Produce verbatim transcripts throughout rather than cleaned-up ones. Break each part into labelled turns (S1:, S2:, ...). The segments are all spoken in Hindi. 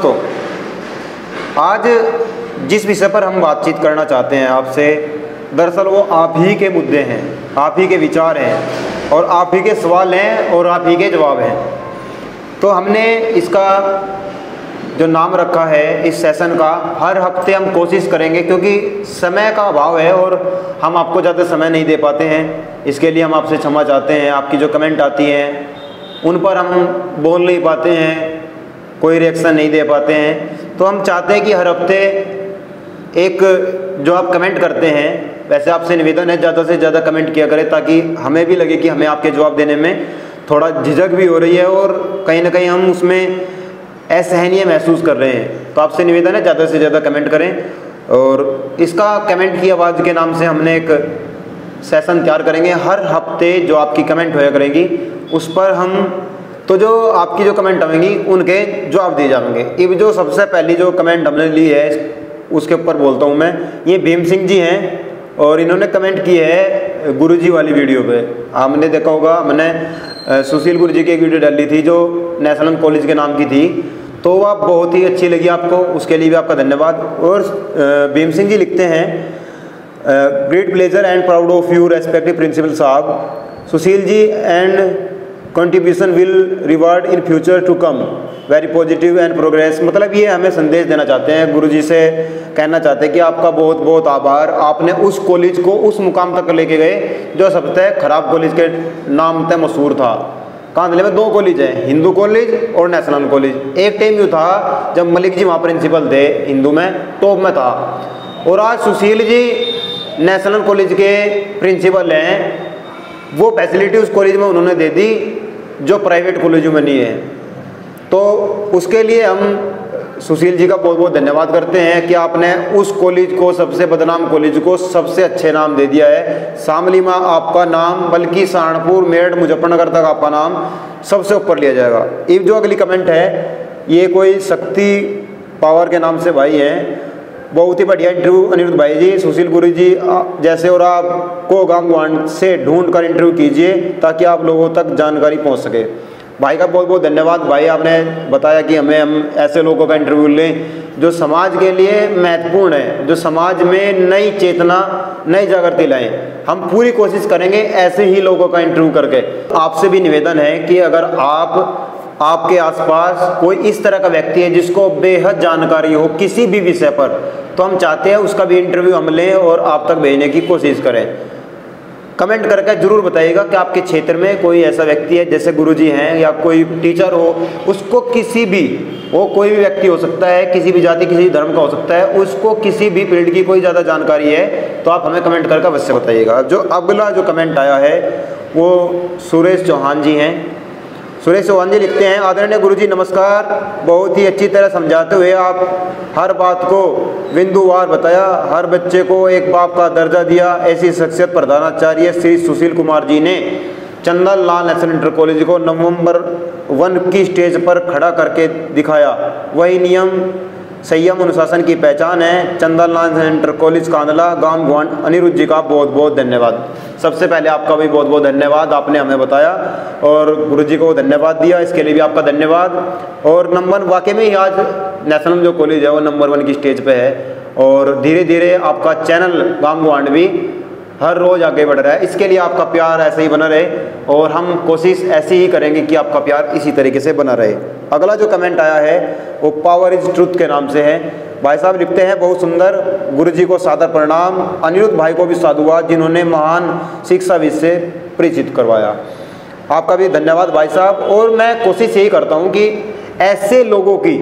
S1: तो आज जिस विषय पर हम बातचीत करना चाहते हैं आपसे, दरअसल वो आप ही के मुद्दे हैं, आप ही के विचार हैं और आप ही के सवाल हैं और आप ही के जवाब हैं। तो हमने इसका जो नाम रखा है इस सेशन का, हर हफ्ते हम कोशिश करेंगे, क्योंकि समय का अभाव है और हम आपको ज़्यादा समय नहीं दे पाते हैं। इसके लिए हम आपसे क्षमा चाहते हैं। आपकी जो कमेंट आती हैं उन पर हम बोल नहीं पाते हैं, कोई रिएक्शन नहीं दे पाते हैं। तो हम चाहते हैं कि हर हफ्ते एक जो आप कमेंट करते हैं, वैसे आपसे निवेदन है ज़्यादा से ज़्यादा कमेंट किया करें, ताकि हमें भी लगे कि हमें आपके जवाब देने में थोड़ा झिझक भी हो रही है और कहीं ना कहीं हम उसमें असहनीय महसूस कर रहे हैं। तो आपसे निवेदन है ज़्यादा से ज़्यादा कमेंट करें। और इसका कमेंट की आवाज़ के नाम से हमने एक सेशन तैयार करेंगे। हर हफ्ते जो आपकी कमेंट होया करेगी उस पर हम तो जो आपकी जो कमेंट आएंगी उनके जवाब दिए जाएंगे। अब जो सबसे पहली जो कमेंट हमने ली है उसके ऊपर बोलता हूँ मैं। ये भीम सिंह जी हैं और इन्होंने कमेंट की है गुरुजी वाली वीडियो पे। आपने देखा होगा, मैंने सुशील गुरुजी की एक वीडियो डाली थी जो नेशनल कॉलेज के नाम की थी, तो वह बहुत ही अच्छी लगी आपको, उसके लिए भी आपका धन्यवाद। और भीम सिंह जी लिखते हैं, great pleasure and proud of you respective principal साहब, Sushil ji and contribution will reward in future to come, very positive and progress. मतलब ये हमें संदेश देना चाहते हैं, गुरुजी से कहना चाहते हैं कि आपका बहुत बहुत आभार, आपने उस कॉलेज को उस मुकाम तक लेके गए जो सबसे खराब कॉलेज के नाम से मशहूर था। कांधले में दो कॉलेज हैं, हिंदू कॉलेज और नेशनल कॉलेज। एक टाइम यूँ था जब मलिक जी वहाँ प्रिंसिपल थे, हिंदू में टॉप में था, और आज सुशील जी नेशनल कॉलेज के प्रिंसिपल हैं। वो फैसिलिटी उस कॉलेज में उन्होंने दे दी जो प्राइवेट कॉलेजों में नहीं है। तो उसके लिए हम सुशील जी का बहुत बहुत धन्यवाद करते हैं कि आपने उस कॉलेज को, सबसे बदनाम कॉलेज को सबसे अच्छे नाम दे दिया है। शामली में आपका नाम, बल्कि सहारनपुर, मेरठ, मुजफ्फरनगर तक आपका नाम सबसे ऊपर लिया जाएगा। ये जो अगली कमेंट है, ये कोई शक्ति पावर के नाम से भाई हैं। बहुत ही बढ़िया इंटरव्यू अनिरुद्ध भाई जी, सुशील गुरु जी जैसे और आपको गांव से ढूंढ कर इंटरव्यू कीजिए ताकि आप लोगों तक जानकारी पहुंच सके। भाई का बहुत बहुत धन्यवाद। भाई आपने बताया कि हमें हम ऐसे लोगों का इंटरव्यू लें जो समाज के लिए महत्वपूर्ण है, जो समाज में नई चेतना, नई जागृति लाएं। हम पूरी कोशिश करेंगे ऐसे ही लोगों का इंटरव्यू करके। आपसे भी निवेदन है कि अगर आप आपके आसपास कोई इस तरह का व्यक्ति है जिसको बेहद जानकारी हो किसी भी विषय पर, तो हम चाहते हैं उसका भी इंटरव्यू हम लें और आप तक भेजने की कोशिश करें। कमेंट करके जरूर बताइएगा कि आपके क्षेत्र में कोई ऐसा व्यक्ति है, जैसे गुरुजी हैं या कोई टीचर हो, उसको किसी भी, वो कोई भी व्यक्ति हो सकता है, किसी भी जाति, किसी धर्म का हो सकता है, उसको किसी भी फील्ड की कोई ज़्यादा जानकारी है तो आप हमें कमेंट करके अवश्य बताइएगा। जो अगला जो कमेंट आया है वो सुरेश चौहान जी हैं। सुरेश चौहान जी लिखते हैं, आदरणीय गुरुजी नमस्कार, बहुत ही अच्छी तरह समझाते हुए आप हर बात को बिंदुवार बताया, हर बच्चे को एक बाप का दर्जा दिया। ऐसी शख्सियत प्रधानाचार्य श्री सुशील कुमार जी ने Chandan Lal national inter college को नवंबर वन की स्टेज पर खड़ा करके दिखाया। वही नियम, संयम, अनुशासन की पहचान है। चंदन लाल इंटर कॉलेज कांदला, गांव गुआंड। अनिरुद्ध जी का बहुत बहुत धन्यवाद। सबसे पहले आपका भी बहुत बहुत धन्यवाद, आपने हमें बताया और गुरुजी को धन्यवाद दिया, इसके लिए भी आपका धन्यवाद। और नंबर वाकई में ही आज नेशनल जो कॉलेज है वो नंबर वन की स्टेज पे है और धीरे धीरे आपका चैनल गांव गुआंड भी हर रोज़ आगे बढ़ रहा है। इसके लिए आपका प्यार ऐसे ही बना रहे और हम कोशिश ऐसी ही करेंगे कि आपका प्यार इसी तरीके से बना रहे। अगला जो कमेंट आया है वो पावर इज ट्रुथ के नाम से है। भाई साहब लिखते हैं, बहुत सुंदर, गुरुजी को सादर प्रणाम। अनिरुद्ध भाई को भी साधुवाद जिन्होंने महान शिक्षा विषय परिचित करवाया। आपका भी धन्यवाद भाई साहब। और मैं कोशिश यही करता हूँ कि ऐसे लोगों की,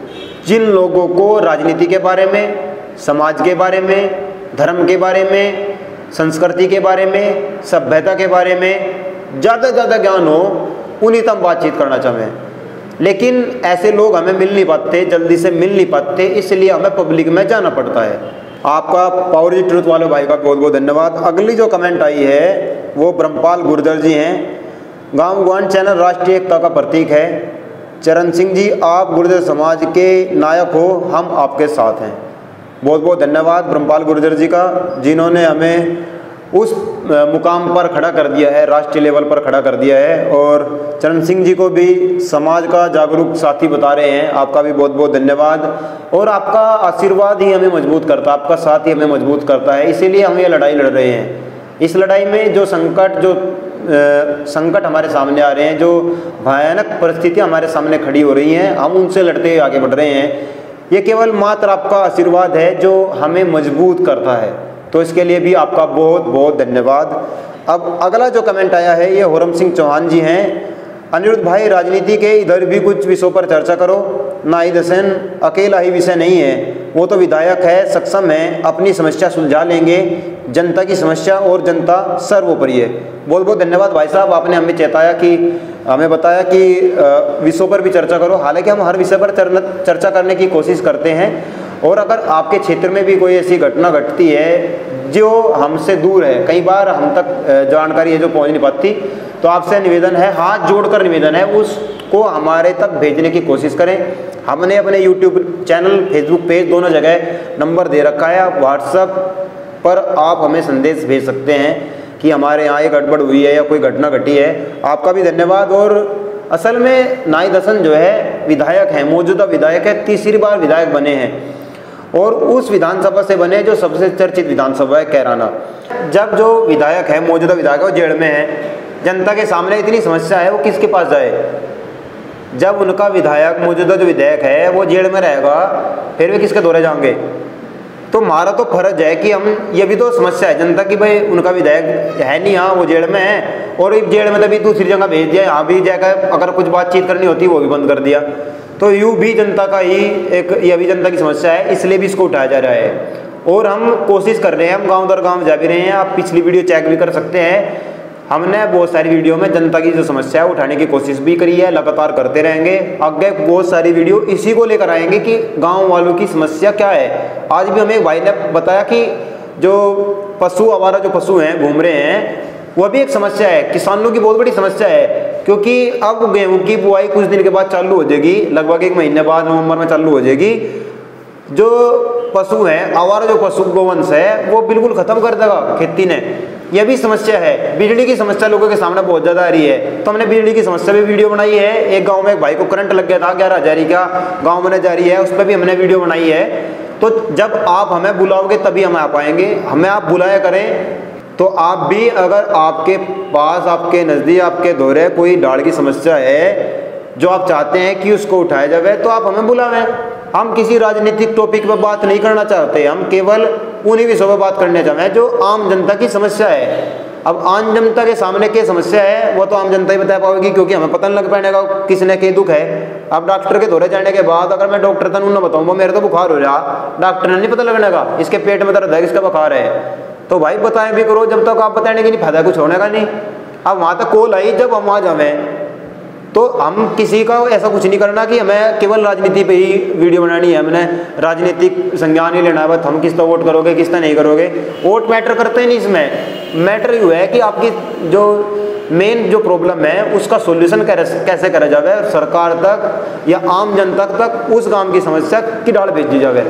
S1: जिन लोगों को राजनीति के बारे में, समाज के बारे में, धर्म के बारे में, संस्कृति के बारे में, सभ्यता के बारे में ज़्यादा से ज़्यादा ज्ञान हो, उन्हीं तक हम बातचीत करना चाहें। लेकिन ऐसे लोग हमें मिल नहीं पाते, जल्दी से मिल नहीं पाते, इसलिए हमें पब्लिक में जाना पड़ता है। आपका पावर जी ट्रुथ वाले भाई का बहुत बहुत धन्यवाद। अगली जो कमेंट आई है वो ब्रह्मपाल गुर्जर जी हैं। गांव गुआंड चैनल राष्ट्रीय एकता का प्रतीक है। चरण सिंह जी, आप गुर्जर समाज के नायक हो, हम आपके साथ हैं। बहुत बहुत धन्यवाद ब्रह्मपाल गुर्जर जी का, जिन्होंने हमें उस मुकाम पर खड़ा कर दिया है, राष्ट्रीय लेवल पर खड़ा कर दिया है। और चरण सिंह जी को भी समाज का जागरूक साथी बता रहे हैं, आपका भी बहुत बहुत धन्यवाद। और आपका आशीर्वाद ही हमें मजबूत करता है, आपका साथ ही हमें मजबूत करता है, इसीलिए हम ये लड़ाई लड़ रहे हैं। इस लड़ाई में जो संकट जो आ, संकट हमारे सामने आ रहे हैं, जो भयानक परिस्थितियाँ हमारे सामने खड़ी हो रही हैं, हम उनसे लड़ते हुए आगे बढ़ रहे हैं। ये केवल मात्र आपका आशीर्वाद है जो हमें मजबूत करता है, तो इसके लिए भी आपका बहुत बहुत धन्यवाद। अब अगला जो कमेंट आया है ये होरम सिंह चौहान जी हैं। अनिरुद्ध भाई, राजनीति के इधर भी कुछ विषयों पर चर्चा करो। नाहिद हसन अकेला ही विषय नहीं है, वो तो विधायक है, सक्षम है, अपनी समस्या सुलझा लेंगे। जनता की समस्या और जनता सर्वोपरि है। बहुत बहुत धन्यवाद भाई साहब, आपने हमें चेताया कि हमें बताया कि विषयों पर भी चर्चा करो। हालांकि हम हर विषय पर चर्चा करने की कोशिश करते हैं, और अगर आपके क्षेत्र में भी कोई ऐसी घटना घटती है जो हमसे दूर है, कई बार हम तक जानकारी है जो पहुंच नहीं पाती, तो आपसे निवेदन है, हाथ जोड़कर निवेदन है, उसको हमारे तक भेजने की कोशिश करें। हमने अपने यूट्यूब चैनल, फेसबुक पेज, दोनों जगह नंबर दे रखा है। व्हाट्सएप पर आप हमें संदेश भेज सकते हैं कि हमारे यहाँ ये गड़बड़ हुई है या कोई घटना घटी है। आपका भी धन्यवाद। और असल में नाहिद हसन जो है विधायक हैं, मौजूदा विधायक है, तीसरी बार विधायक बने हैं, और उस विधानसभा से बने जो सबसे चर्चित विधानसभा है कैराना। जब जो विधायक है, मौजूदा विधायक है, वो जेल में है, जनता के सामने इतनी समस्या है, वो किसके पास जाए? जब उनका विधायक, मौजूदा जो विधायक है वो जेल में रहेगा, फिर वे किसके दौरे जाएंगे? तो हमारा तो फर्ज है कि हम, ये भी तो समस्या है जनता की, भाई उनका विधायक है नहीं, हाँ वो जेल में है, और एक जेल में तभी दूसरी जगह भेज दिया, यहाँ भी जाकर अगर कुछ बातचीत करनी होती वो भी बंद कर दिया। तो यूँ भी जनता का ही एक, यह भी जनता की समस्या है, इसलिए भी इसको उठाया जा रहा है। और हम कोशिश कर रहे हैं, हम गाँव दर गाँव जा भी रहे हैं, आप पिछली वीडियो चेक भी कर सकते हैं। हमने बहुत सारी वीडियो में जनता की जो समस्या है उठाने की कोशिश भी करी है, लगातार करते रहेंगे। आगे बहुत सारी वीडियो इसी को लेकर आएंगे कि गांव वालों की समस्या क्या है। आज भी हमें एक भाई ने बताया कि जो पशु, आवारा जो पशु हैं घूम रहे हैं, वह भी एक समस्या है, किसानों की बहुत बड़ी समस्या है। क्योंकि अब गेहूँ की बुआई कुछ दिन के बाद चालू हो जाएगी, लगभग एक महीने बाद नवम्बर में चालू हो जाएगी। जो पशु हैं, आवारा जो पशु गोवंश है, वो बिल्कुल खत्म कर देगा खेती ने। यह भी समस्या है। बिजली की समस्या लोगों के सामने बहुत ज़्यादा आ रही है, तो हमने बिजली की समस्या भी वीडियो बनाई है। एक गांव में एक भाई को करंट लग गया था, ग्यारह हज़ार का गांव में जारी है, उस पर भी हमने वीडियो बनाई है। तो जब आप हमें बुलाओगे तभी हम आ पाएंगे, हमें आप बुलाया करें। तो आप भी, अगर आपके पास, आपके नज़दीक, आपके दौरे कोई दाढ़ की समस्या है जो आप चाहते हैं कि उसको उठाया जाए, तो आप हमें बुलावें। हम किसी राजनीतिक टॉपिक पर बात नहीं करना चाहते, हम केवल उन्हीं विषयों पर बात करने चाहते हैं जो आम जनता की समस्या है। अब आम जनता के सामने क्या समस्या है वो तो आम जनता ही बता पाएगी, क्योंकि हमें पता नहीं लग पाएगा किसने क्या दुख है। अब डॉक्टर के दौरे जाने के बाद अगर मैं डॉक्टर तनु न बताऊँ मेरे तो बुखार हो रहा, डॉक्टर ने नहीं पता लगने का इसके पेट में दर्द है, किसका बुखार है। तो भाई बताएं भी करो, जब तक आप बताने की नहीं फायदा कुछ होने का नहीं। अब वहाँ तक कॉल आई जब हम वहाँ जावें, तो हम किसी का ऐसा कुछ नहीं करना कि हमें केवल राजनीति पे ही वीडियो बनानी है, हमने राजनीतिक संज्ञान ही लेना है, बस हम किस तरह वोट करोगे किस तरह नहीं करोगे, वोट मैटर करते ही नहीं। इसमें मैटर ये है कि आपकी जो मेन जो प्रॉब्लम है उसका सॉल्यूशन कैसे करा जाए और सरकार तक या आम जनता तक उस गांव की समस्या की डाल भेजी जाए।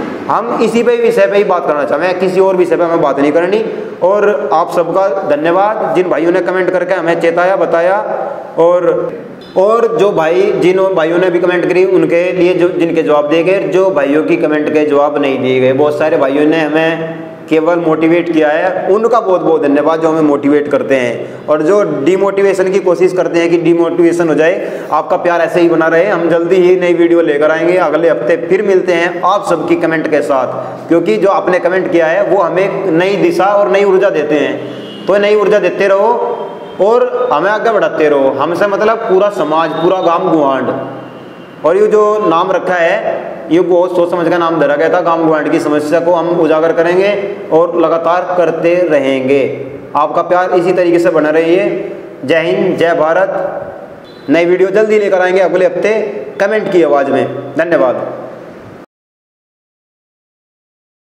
S1: हम इसी पे विषय पे ही बात करना चाहते हैं, किसी और विषय पे हमें बात नहीं करनी। और आप सबका धन्यवाद जिन भाइयों ने कमेंट करके हमें चेताया, बताया। और और जो भाई जिन भाइयों ने भी कमेंट करी उनके लिए जो जिनके जवाब दिए गए, जो भाइयों की कमेंट के जवाब नहीं दिए गए, बहुत सारे भाइयों ने हमें केवल मोटिवेट किया है, उनका बहुत बहुत धन्यवाद जो हमें मोटिवेट करते हैं। और जो डिमोटिवेशन की कोशिश करते हैं कि डिमोटिवेशन हो जाए, आपका प्यार ऐसे ही बना रहे। हम जल्दी ही नई वीडियो लेकर आएंगे, अगले हफ्ते फिर मिलते हैं आप सबकी कमेंट के साथ, क्योंकि जो आपने कमेंट किया है वो हमें नई दिशा और नई ऊर्जा देते हैं। तो नई ऊर्जा देते रहो और हमें आगे बढ़ाते रहो। हमसे मतलब पूरा समाज, पूरा गांव गुआंड। और ये जो नाम रखा है ये बहुत सोच समझ का नाम धरा गया था, गांव गुआंड की समस्या को हम उजागर करेंगे और लगातार करते रहेंगे। आपका प्यार इसी तरीके से बना रहिए। जय हिंद, जय भारत। नई वीडियो जल्दी लेकर आएंगे अगले हफ्ते कमेंट की आवाज़ में। धन्यवाद।